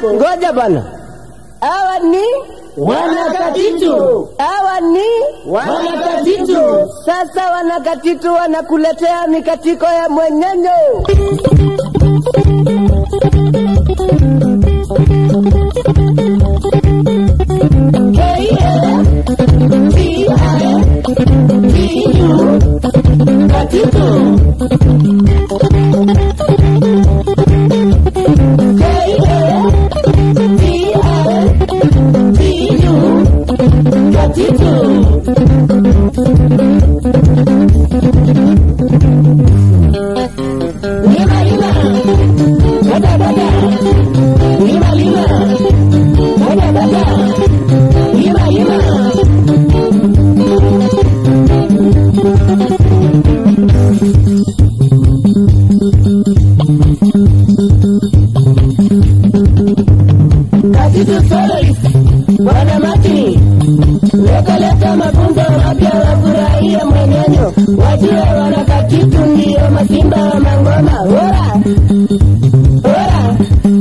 Ngoja bana. Hawa ni Wanakatitu. hawa ni Wanakatitu. sasa wanakatitu wanakuletea mikatiko ya mwenyenyo. Leta mafunzo mapya wafurahie mwenyenyo, wajue wanakatitu ndio masimba wa mangoma. Hora hora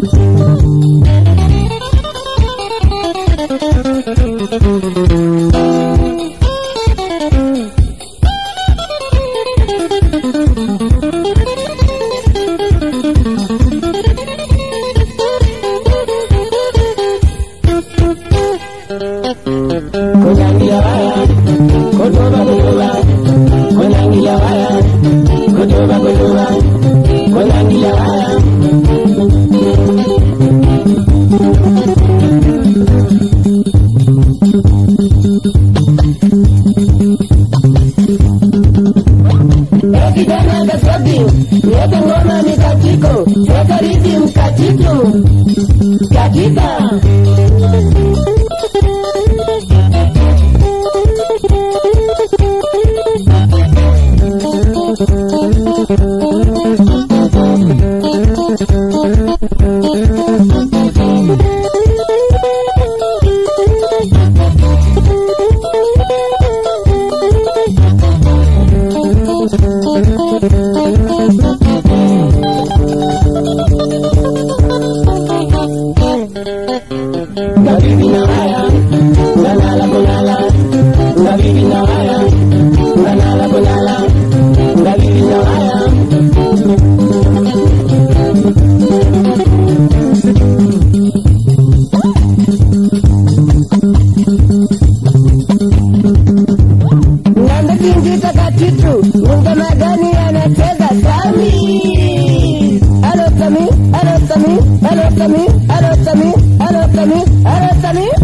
Kunyangia waya, kutuba kutuba, kunyangia waya, kutuba kutuba, kunyangia waya. Kijana kasobi, niweke ngoma mikatiko, weka ridi mkatitu, katika. Gabibi na haya, unanala kunala. Gabibi na haya, unanala kunala. Gabibi na haya. Nganda kingi takatitu, ngoma gani anacheza Sami? Hello Sami, hello Sami, hello Sami, hello Sami, hello Sami, hello Sami.